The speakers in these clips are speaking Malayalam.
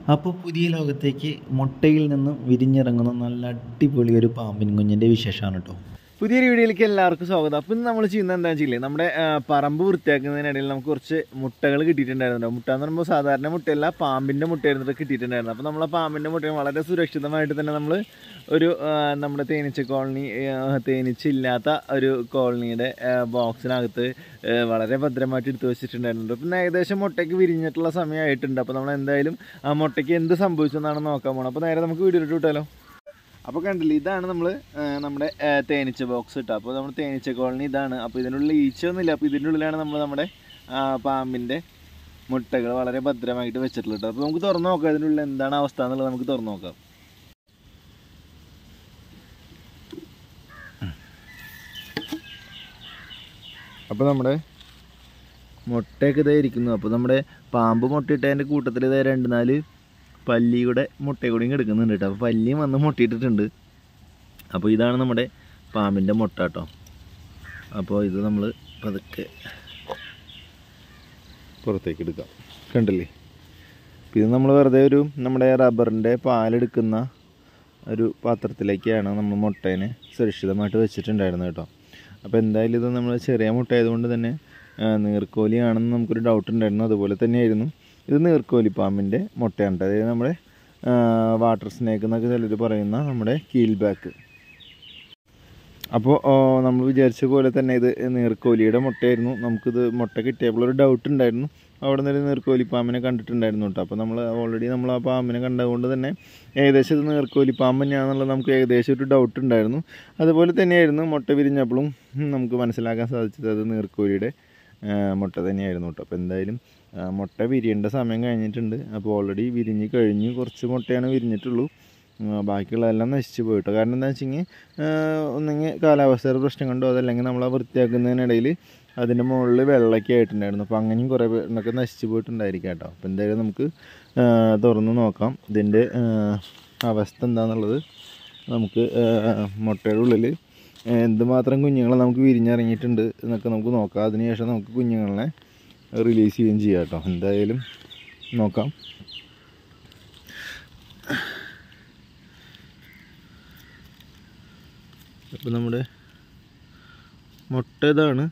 അപ്പോൾ പുതിയ ലോകത്തേക്ക് മുട്ടയിൽ നിന്നും വിരിഞ്ഞിറങ്ങുന്ന നല്ല അടിപൊളി ഒരു പാമ്പിൻ കുഞ്ഞിൻ്റെ വിശേഷമാണ് കേട്ടോ. പുതിയൊരു വീഡിയോയിലേക്ക് എല്ലാവർക്കും സ്വാഗതം. അപ്പം ഇന്ന് നമ്മൾ ചെയ്യുന്നത് എന്താണെന്ന് വെച്ചില്ലേ, നമ്മുടെ പറമ്പ് വൃത്തിയാക്കുന്നതിനിടയിൽ നമുക്ക് കുറച്ച് മുട്ടകൾ കിട്ടിയിട്ടുണ്ടായിരുന്നു. മുട്ട എന്ന് പറയുമ്പോൾ സാധാരണ മുട്ടയല്ല, പാമ്പിൻ്റെ മുട്ടയായിരുന്നിട്ട് കിട്ടിയിട്ടുണ്ടായിരുന്നു. അപ്പോൾ നമ്മൾ ആ പാമ്പിൻ്റെ മുട്ടയെ വളരെ സുരക്ഷിതമായിട്ട് തന്നെ നമ്മൾ ഒരു നമ്മുടെ തേനീച്ച കോളനി, തേനീച്ചില്ലാത്ത ഒരു കോളനിയുടെ ബോക്സിനകത്ത് വളരെ ഭദ്രമായിട്ട് എടുത്തു വെച്ചിട്ടുണ്ടായിരുന്നു. പിന്നെ ഏകദേശം മുട്ടയ്ക്ക് വിരിഞ്ഞിട്ടുള്ള സമയമായിട്ടുണ്ട്. അപ്പോൾ നമ്മൾ എന്തായാലും ആ മുട്ടയ്ക്ക് എന്ത് സംഭവിച്ചെന്നാണ് നോക്കാൻ പോകണം. അപ്പോൾ നേരെ നമുക്ക് വീഡിയോ ഇട്ട് വിട്ടാലോ. അപ്പോൾ കണ്ടില്ലേ, ഇതാണ് നമ്മുടെ തേനീച്ച ബോക്സ് ഇട്ടത്. അപ്പോൾ നമ്മുടെ തേനീച്ച കോളനി ഇതാണ്. അപ്പോൾ ഇതിനുള്ളിൽ ഈച്ചയൊന്നുമില്ല. അപ്പോൾ ഇതിൻ്റെ ഉള്ളിലാണ് നമ്മുടെ പാമ്പിൻ്റെ മുട്ടകൾ വളരെ ഭദ്രമായിട്ട് വെച്ചിട്ടുള്ളത്. അപ്പോൾ നമുക്ക് തുറന്ന് നോക്കാം ഇതിനുള്ളിൽ എന്താണ് അവസ്ഥ എന്നുള്ളത്. നമുക്ക് തുറന്ന് നോക്കാം. അപ്പോൾ നമ്മുടെ മുട്ടയൊക്കെ ഇതേ ഇരിക്കുന്നു. അപ്പോൾ നമ്മുടെ പാമ്പ് മുട്ടയിട്ടതിൻ്റെ കൂട്ടത്തിൽ ഇതേ 2-4 പല്ലിയുടെ മുട്ടയും കൂടിയും കിടക്കുന്നുണ്ട് കേട്ടോ. അപ്പോൾ പല്ലിയും വന്ന് മുട്ടയിട്ടിട്ടുണ്ട്. അപ്പോൾ ഇതാണ് നമ്മുടെ പാമ്പിൻ്റെ മുട്ട കേട്ടോ. അപ്പോൾ ഇത് നമ്മൾ പതുക്കെ പുറത്തേക്ക് എടുക്കാം. കണ്ടില്ലേ, ഇത് നമ്മൾ വെറുതെ ഒരു നമ്മുടെ റബ്ബറിൻ്റെ പാലെടുക്കുന്ന ഒരു പാത്രത്തിലേക്കാണ് നമ്മൾ മുട്ടേനെ സുരക്ഷിതമായിട്ട് വെച്ചിട്ടുണ്ടായിരുന്നത് കേട്ടോ. അപ്പോൾ എന്തായാലും ഇത് നമ്മൾ ചെറിയ മുട്ട ആയതുകൊണ്ട് തന്നെ നീർക്കോലിയാണെന്ന് നമുക്കൊരു ഡൗട്ട് ഉണ്ടായിരുന്നു. അതുപോലെ തന്നെയായിരുന്നു ഇത് നീർക്കോലി പാമ്പിൻ്റെ മുട്ടയാണ്. അതായത് നമ്മുടെ വാട്ടർ സ്നേക്ക് എന്നൊക്കെ ചിലർ പറയുന്ന നമ്മുടെ കീൽ ബാക്ക്. അപ്പോൾ നമ്മൾ വിചാരിച്ച പോലെ തന്നെ ഇത് നീർക്കോലിയുടെ മുട്ടയായിരുന്നു. നമുക്കിത് മുട്ട കിട്ടിയപ്പോൾ ഒരു ഡൗട്ട് ഉണ്ടായിരുന്നു. അവിടെ നിന്ന് നീർക്കോലി പാമ്പിനെ കണ്ടിട്ടുണ്ടായിരുന്നു കേട്ടോ. അപ്പോൾ നമ്മൾ ഓൾറെഡി ആ പാമ്പിനെ കണ്ടതുകൊണ്ട് തന്നെ ഏകദേശം ഇത് നീർക്കോലി പാമ്പ് തന്നെയാണെന്നുള്ളത് നമുക്ക് ഏകദേശം ഒരു ഡൗട്ട് ഉണ്ടായിരുന്നു. അതുപോലെ തന്നെയായിരുന്നു മുട്ട വിരിഞ്ഞപ്പോഴും നമുക്ക് മനസ്സിലാക്കാൻ സാധിച്ചത് അത് നീർക്കോലിയുടെ മുട്ട തന്നെയായിരുന്നു കേട്ടോ. അപ്പോൾ എന്തായാലും മുട്ട വിരിയേണ്ട സമയം കഴിഞ്ഞിട്ടുണ്ട്. അപ്പോൾ ഓൾറെഡി വിരിഞ്ഞ് കഴിഞ്ഞു, കുറച്ച് മുട്ടയാണ് വിരിഞ്ഞിട്ടുള്ളൂ. ബാക്കിയുള്ളതെല്ലാം നശിച്ചു പോയിട്ടോ. കാരണം എന്താ വെച്ചെങ്കിൽ ഒന്നെങ്കിൽ കാലാവസ്ഥയുടെ പ്രശ്നം കൊണ്ടോ അതല്ലെങ്കിൽ നമ്മൾ വൃത്തിയാക്കുന്നതിനിടയിൽ അതിൻ്റെ മുകളിൽ വെള്ളമൊക്കെ ആയിട്ടുണ്ടായിരുന്നു. അപ്പോൾ അങ്ങനെയും കുറേ പേരൊക്കെ നശിച്ചു പോയിട്ടുണ്ടായിരിക്കാം കേട്ടോ. അപ്പോൾ എന്തായാലും നമുക്ക് തുറന്ന് നോക്കാം ഇതിൻ്റെ അവസ്ഥ എന്താണെന്നുള്ളത്. നമുക്ക് മുട്ടയുടെ ഉള്ളിൽ എന്തുമാത്രം കുഞ്ഞുങ്ങളെ നമുക്ക് വിരിഞ്ഞിറങ്ങിയിട്ടുണ്ട് എന്നൊക്കെ നമുക്ക് നോക്കാം. അതിനുശേഷം നമുക്ക് കുഞ്ഞുങ്ങളെ റിലീസ് ചെയ്യുകയും ചെയ്യാം കേട്ടോ. എന്തായാലും നോക്കാം. അപ്പോൾ നമ്മുടെ മുട്ട ഇതാണ്.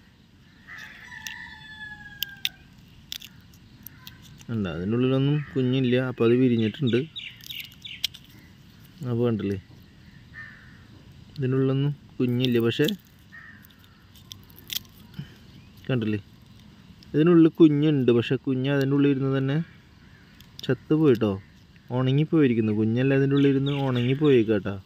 ഉണ്ട്, അതിൻ്റെ ഉള്ളിലൊന്നും കുഞ്ഞില്ല. അപ്പോൾ അത് വിരിഞ്ഞിട്ടുണ്ട്. അപ്പോൾ കണ്ടില്ലേ, ഇതിൻ്റെ ഉള്ളിലൊന്നും കുഞ്ഞില്ല. പക്ഷേ കണ്ടില്ലേ, ഇതിനുള്ളിൽ കുഞ്ഞുണ്ട്. പക്ഷേ കുഞ്ഞ് അതിൻ്റെ ഉള്ളിൽ ഇരുന്ന് തന്നെ ചത്തുപോയിട്ടോ, ഉണങ്ങിപ്പോയിരിക്കുന്നു. കുഞ്ഞല്ല അതിൻ്റെ ഉള്ളിൽ ഇരുന്ന് ഉണങ്ങിപ്പോയേക്കാട്ടോ.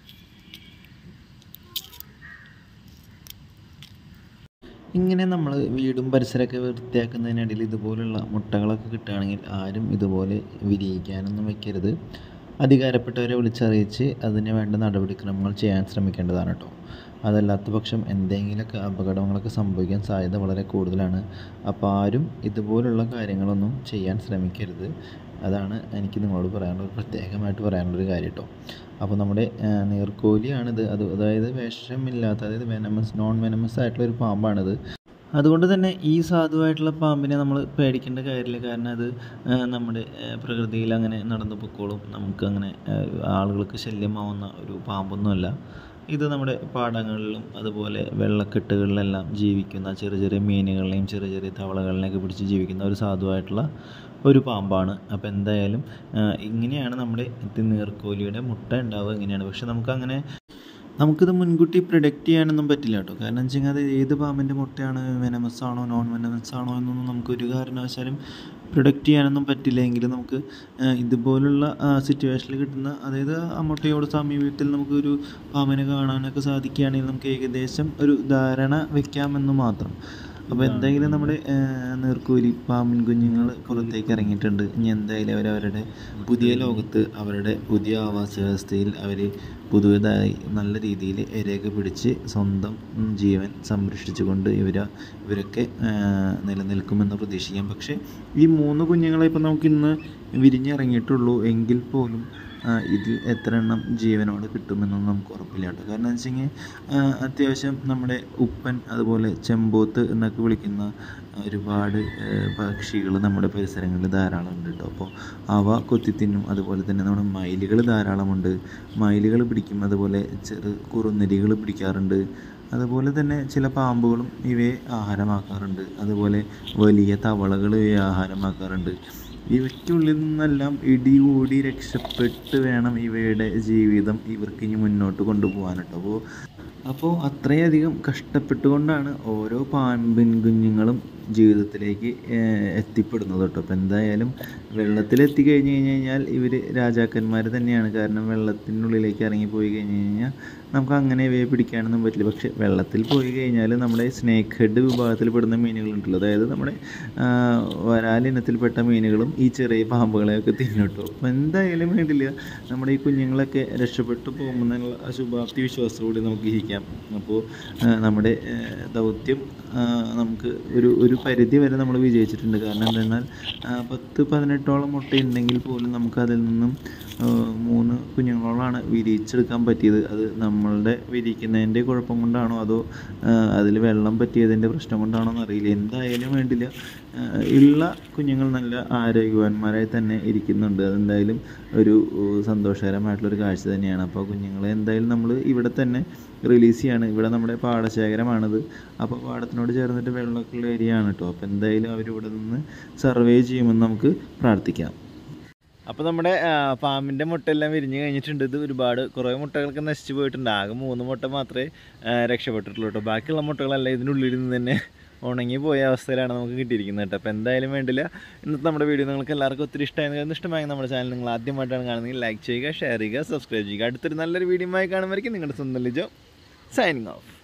ഇങ്ങനെ നമ്മൾ വീടും പരിസരമൊക്കെ വൃത്തിയാക്കുന്നതിനിടയിൽ ഇതുപോലുള്ള മുട്ടകളൊക്കെ കിട്ടുകയാണെങ്കിൽ ആരും ഇതുപോലെ വിരിയിക്കാനൊന്നും വെക്കരുത്. അധികാരപ്പെട്ടവരെ വിളിച്ചറിയിച്ച് അതിന് വേണ്ട നടപടിക്രമങ്ങൾ ചെയ്യാൻ ശ്രമിക്കേണ്ടതാണ് കേട്ടോ. അതല്ലാത്ത പക്ഷം എന്തെങ്കിലുമൊക്കെ അപകടങ്ങളൊക്കെ സംഭവിക്കാൻ സാധ്യത വളരെ കൂടുതലാണ്. അപ്പോൾ ആരും ഇതുപോലുള്ള കാര്യങ്ങളൊന്നും ചെയ്യാൻ ശ്രമിക്കരുത്. അതാണ് എനിക്ക് നിങ്ങളോട് പറയാനുള്ളത്, പ്രത്യേകമായിട്ട് പറയാനുള്ളൊരു കാര്യം കേട്ടോ. അപ്പോൾ നമ്മുടെ നീർക്കോലിയാണിത്. അതായത് വിഷമില്ലാത്ത, അതായത് നോൺ വെനമസ് ആയിട്ടുള്ളൊരു പാമ്പാണിത്. അതുകൊണ്ട് തന്നെ ഈ സാധുവായിട്ടുള്ള പാമ്പിനെ നമ്മൾ പേടിക്കേണ്ട കാര്യമില്ല. കാരണം അത് നമ്മുടെ പ്രകൃതിയിൽ അങ്ങനെ നടന്നു പൊക്കോളും. നമുക്കങ്ങനെ ആളുകൾക്ക് ശല്യമാവുന്ന ഒരു പാമ്പൊന്നുമല്ല ഇത്. നമ്മുടെ പാടങ്ങളിലും അതുപോലെ വെള്ളക്കെട്ടുകളിലെല്ലാം ജീവിക്കുന്ന ചെറിയ ചെറിയ മീനുകളെയും ചെറിയ ചെറിയ തവളകളിനെയൊക്കെ പിടിച്ച് ജീവിക്കുന്ന ഒരു സാധുവായിട്ടുള്ള ഒരു പാമ്പാണ്. അപ്പോൾ എന്തായാലും ഇങ്ങനെയാണ് നമ്മുടെ നീർക്കോലിയുടെ മുട്ട ഉണ്ടാവുക, ഇങ്ങനെയാണ്. പക്ഷെ നമുക്കിത് മുൻകൂട്ടി പ്രിഡിക്റ്റ് ചെയ്യാനൊന്നും പറ്റില്ല കേട്ടോ. കാരണം വെച്ച് കഴിഞ്ഞാൽ അത് ഏത് പാമ്പിൻ്റെ മുട്ടയാണ്, വെനമസ് ആണോ നോൺ വെനമസ് ആണോ എന്നൊന്നും നമുക്കൊരു കാരണവശാലും പ്രിഡിക്റ്റ് ചെയ്യാനൊന്നും പറ്റില്ല. എങ്കിലും നമുക്ക് ഇതുപോലുള്ള സിറ്റുവേഷനിൽ കിട്ടുന്ന, അതായത് ആ മുട്ടയോട് സമീപത്തിൽ നമുക്കൊരു പാമ്പിനെ കാണാനൊക്കെ സാധിക്കുകയാണെങ്കിൽ നമുക്ക് ഏകദേശം ഒരു ധാരണ വെക്കാമെന്ന് മാത്രം. അപ്പോൾ എന്തായാലും നമ്മുടെ നീർക്കോലി പാമ്പിൻ കുഞ്ഞുങ്ങൾ പുറത്തേക്ക് ഇറങ്ങിയിട്ടുണ്ട്. ഇനി എന്തായാലും അവരവരുടെ പുതിയ ലോകത്ത്, അവരുടെ പുതിയ ആവാസ വ്യവസ്ഥയിൽ അവർ പുതുതായി നല്ല രീതിയിൽ ഇരയൊക്കെ പിടിച്ച് സ്വന്തം ജീവൻ സംരക്ഷിച്ചുകൊണ്ട് ഇവരൊക്കെ നിലനിൽക്കുമെന്ന് പ്രതീക്ഷിക്കാം. പക്ഷേ ഈ 3 കുഞ്ഞുങ്ങളെ ഇപ്പം നമുക്കിന്ന് വിരിഞ്ഞിറങ്ങിയിട്ടുള്ളൂ. എങ്കിൽ പോലും ഇതിൽ എത്ര എണ്ണം ജീവനോടെ കിട്ടുമെന്നൊന്നും നമുക്ക് ഉറപ്പില്ല കേട്ടോ. കാരണം എന്ന് വെച്ചെങ്കിൽ അത്യാവശ്യം നമ്മുടെ ഉപ്പൻ അതുപോലെ ചെമ്പോത്ത് എന്നൊക്കെ വിളിക്കുന്ന ഒരുപാട് പക്ഷികൾ നമ്മുടെ പരിസരങ്ങളിൽ ധാരാളം ഉണ്ട് കേട്ടോ. അപ്പോൾ അവ കൊത്തിത്തിന്നും. അതുപോലെ തന്നെ നമ്മുടെ മയിലുകൾ ധാരാളമുണ്ട്. മയിലുകൾ പിടിക്കും. അതുപോലെ കുറുനരികൾ പിടിക്കാറുണ്ട്. അതുപോലെ തന്നെ ചില പാമ്പുകളും ഇവയെ ആഹാരമാക്കാറുണ്ട്. അതുപോലെ വലിയ തവളകൾ ഇവയെ ആഹാരമാക്കാറുണ്ട്. ഇവയ്ക്കുള്ളിൽ നിന്നെല്ലാം ഇടികൂടി രക്ഷപ്പെട്ട് വേണം ഇവയുടെ ജീവിതം ഇവർക്കിനി മുന്നോട്ട് കൊണ്ടുപോകാൻ കേട്ടോ. അപ്പോൾ അത്രയധികം കഷ്ടപ്പെട്ടുകൊണ്ടാണ് ഓരോ പാമ്പിൻ കുഞ്ഞുങ്ങളും ജീവിതത്തിലേക്ക് എത്തിപ്പെടുന്നത് കേട്ടോ. അപ്പോൾ എന്തായാലും വെള്ളത്തിലെത്തി കഴിഞ്ഞ് കഴിഞ്ഞാൽ ഇവർ രാജാക്കന്മാർ തന്നെയാണ്. കാരണം വെള്ളത്തിനുള്ളിലേക്ക് ഇറങ്ങിപ്പോയി കഴിഞ്ഞ് കഴിഞ്ഞാൽ നമുക്ക് അങ്ങനെ ഇവയെ പിടിക്കാനൊന്നും പറ്റില്ല. പക്ഷേ വെള്ളത്തിൽ പോയി കഴിഞ്ഞാൽ നമ്മുടെ സ്നേക്ക് ഹെഡ് വിഭാഗത്തിൽപ്പെടുന്ന മീനുകളുണ്ടല്ലോ, അതായത് നമ്മുടെ വരാലിനത്തിൽപ്പെട്ട മീനുകളും ഈ ചെറിയ പാമ്പുകളെയൊക്കെ തിന്നും കേട്ടോ. അപ്പോൾ എന്തായാലും വേണ്ടില്ല, നമ്മുടെ ഈ കുഞ്ഞുങ്ങളൊക്കെ രക്ഷപ്പെട്ടു പോകുമെന്നുള്ള ശുഭാപ്തി വിശ്വാസത്തോടെ നമുക്ക് ഇരിക്കാം. അപ്പോൾ നമ്മുടെ ദൗത്യം നമുക്ക് ഒരു പരിധി വരെ നമ്മൾ വിജയിച്ചിട്ടുണ്ട്. കാരണം എന്തെന്നാൽ 10-18ഓളം മുട്ടയുണ്ടെങ്കിൽ പോലും നമുക്കതിൽ നിന്നും 3 കുഞ്ഞുങ്ങളോളാണ് വിരിയിച്ചെടുക്കാൻ പറ്റിയത്. അത് നമ്മളുടെ വിരിയിക്കുന്നതിൻ്റെ കുഴപ്പം കൊണ്ടാണോ അതോ അതിൽ വെള്ളം പറ്റിയതിൻ്റെ പ്രശ്നം കൊണ്ടാണോ എന്നറിയില്ല. എന്തായാലും വേണ്ടില്ല, ഉള്ള കുഞ്ഞുങ്ങൾ നല്ല ആരോഗ്യവാന്മാരായി തന്നെ ഇരിക്കുന്നുണ്ട്. അതെന്തായാലും ഒരു സന്തോഷകരമായിട്ടുള്ളൊരു കാഴ്ച തന്നെയാണ്. അപ്പോൾ കുഞ്ഞുങ്ങളെ എന്തായാലും നമ്മൾ ഇവിടെ തന്നെ റിലീസ് ചെയ്യാണ്. ഇവിടെ നമ്മുടെ പാടശേഖരമാണിത്. അപ്പോൾ പാടത്തിനോട് ചേർന്നിട്ട് വെള്ളമൊക്കെ ഉള്ള ഏരിയ ആണ് കേട്ടോ. അപ്പോൾ എന്തായാലും അവരിവിടെ നിന്ന് സർവേ ചെയ്യുമെന്ന് നമുക്ക് പ്രാർത്ഥിക്കാം. അപ്പോൾ നമ്മുടെ പാമ്പിൻ്റെ മുട്ടയെല്ലാം വിരിഞ്ഞ് കഴിഞ്ഞിട്ടുണ്ട്. ഇത് കുറേ മുട്ടകൾക്ക് നശിച്ചു പോയിട്ടുണ്ട്. ആകെ 3 മുട്ട മാത്രമേ രക്ഷപ്പെട്ടിട്ടുള്ളൂ കേട്ടോ. ബാക്കിയുള്ള മുട്ടകളെല്ലാം ഇതിനുള്ളിൽ നിന്ന് തന്നെ ഉണങ്ങി പോയ അവസ്ഥയിലാണ് നമുക്ക് കിട്ടിയിരിക്കുന്നത് കേട്ടോ. അപ്പോൾ എന്തായാലും വേണ്ടില്ല, ഇന്നത്തെ നമ്മുടെ വീഡിയോ നിങ്ങൾക്ക് എല്ലാവർക്കും ഒത്തിരി ഇഷ്ടമായെങ്കിൽ നമ്മുടെ ചാനൽ നിങ്ങൾ ആദ്യമായിട്ടാണ് കാണുന്നതെങ്കിൽ ലൈക്ക് ചെയ്യുക, ഷെയർ ചെയ്യുക, സബ്സ്ക്രൈബ് ചെയ്യുക. അടുത്തൊരു നല്ലൊരു വീഡിയോ ആയി കാണുമായിരിക്കും നിങ്ങളുടെ സ്വന്തം ലിജോ സൈനിങ് ഓഫ്.